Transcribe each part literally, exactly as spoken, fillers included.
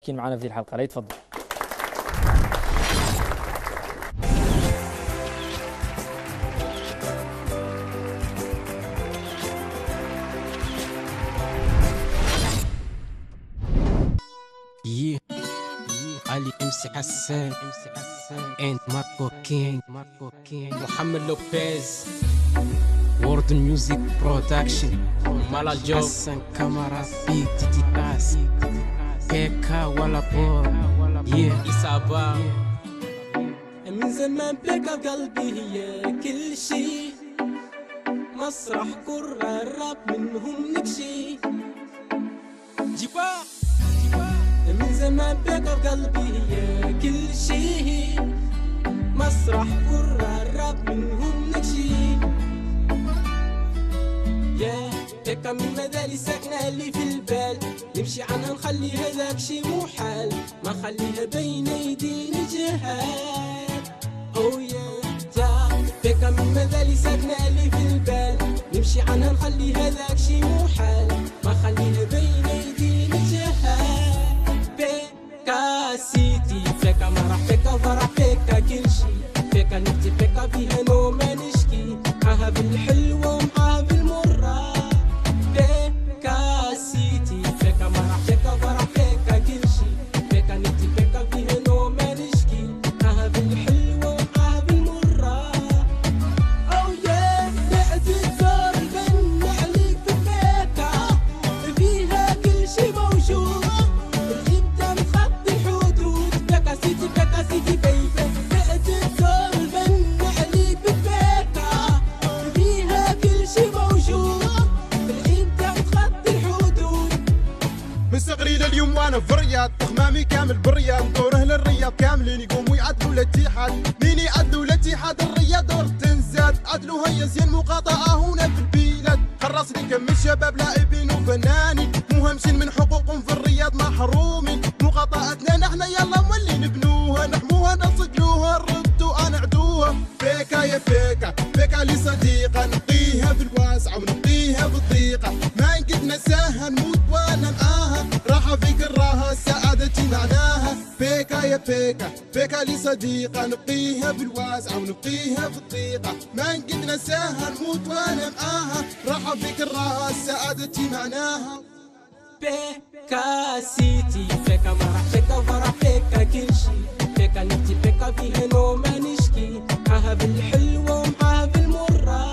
مشكين معنا في هذه الحلقة، لا يتفضل. Yeah, yeah. Ali M C Hassan, M C Hassan, and Marco King, Marco King, Mohamed Lopez, World Music Production, Malal Joe, Hassan Kamara, Big Titi Bass, Pekka Walla Boy, yeah, Isaba. من زمان بكا قلبي هي كل شي، مسرح كرة الراب منهم نكشي. جيبا من زمان بكا قلبي هي كل شي، مسرح كرة الراب منهم نكشي. يا بكا من مداري ساكنة اللي في البال، نمشي عنها نخلي هذاك شي محال، ما نخليها بين ايدينا جهال. أو يا بكا من مداري ساكنة اللي في البال، نمشي عنها نخلي هذاك شي محال، ما نخليها بين ايدينا جهال. بكا سيتي بكا مرح بكا فرح بكا كل شي، بكا نبتي بكا فيها نوم ما نشكي، معاها بالحلوة ومعاها بالمرة. بكا سيتي بكا مرح بكا فرح بكا كل شي، بكا نبتي بكا فيها نوم ما نشكي، معاها بالحلوة ومعاها بالمرة. أو يا بعد الدار البن عليك ببكا، فيها كل شي موجود، الإبداع متخطي الحدود. بكا سيتي بكا سيتي بيبي، بعد الدار البن عليك ببكا، فيها كل شي موجود، الإبداع متخطي الحدود. من صغري لليوم وانا في الرياض، تخمامي كامل بالرياض، دوره للرياض كاملين يقوموا يعدلوا الاتحاد. مين يعدلوا الاتحاد؟ الرياض دور تنزاد، عدلوا هيا زين مقاطعة هنا في البلاد. خلصني كم الشباب لاعبين وفنانين، مهمشين من حقوقهم في الرياض محرومين. مقاطعتنا نحن يلا مولي نبنوها، نحموها نصقلوها نردوها نعدوها. بكا يا بكا بكا لي صديقة، نقيها بالواسعة ونقيها بالضيقة، ما نقد نساها نموت وانا معاها، راحة في كراها سعادتي معناها. بكا يا بكا بكا لي صديقة، نقيها بالواسعة ونقيها بالضيقة، ما نقد نساها نموت وانا معاها، راحة في كراها سعادتي معناها. بكا سيتي بكا مرح بكا فرح بكا كل شي، بكا نبتي بكا فيها نوم ما نشكي، معاها بالحلوة ومعاها بالمرة.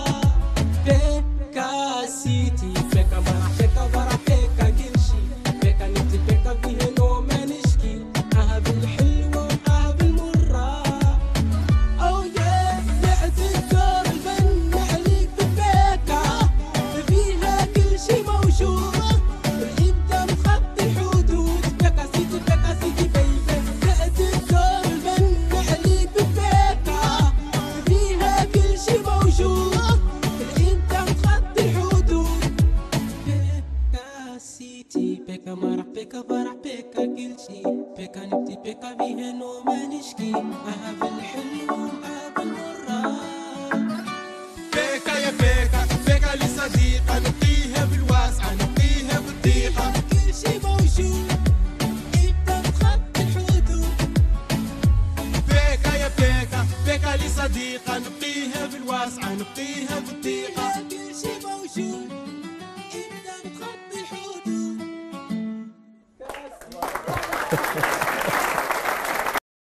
بكا سيتي بكا مرح بكا فرح بكا كل شي، بكا نبتي بكا فيها نوم ما نشكي، معاها بالحلوة ومعاها بالمرة. أو يا بعد الدار البن عليك ببكا، فيها كل شي موجود، الإبداع متخطي الحدود. بكا سيتي بكا سيتي بيبي، بعد الدار البن عليك ببكا، فيها كل شي موجود، الإبداع متخطي الحدود. بكا سيتي بكا مرح بكا فرح بكا كل شي، بكا نبتي بكا فيها نوم ما نشكي، معاها بالحلو ومعاها بالمرة. بكا يا بكا بكا لي صديقة، نقيها بالواسعة نقيها بالضيقة، كل شي موجود، إبداع متخطي الحدود. بكا يا بكا بكا لي صديقة، نقيها بالواسعة نقيها بالضيقة. كل شي موجود، إبداع متخطي الحدود.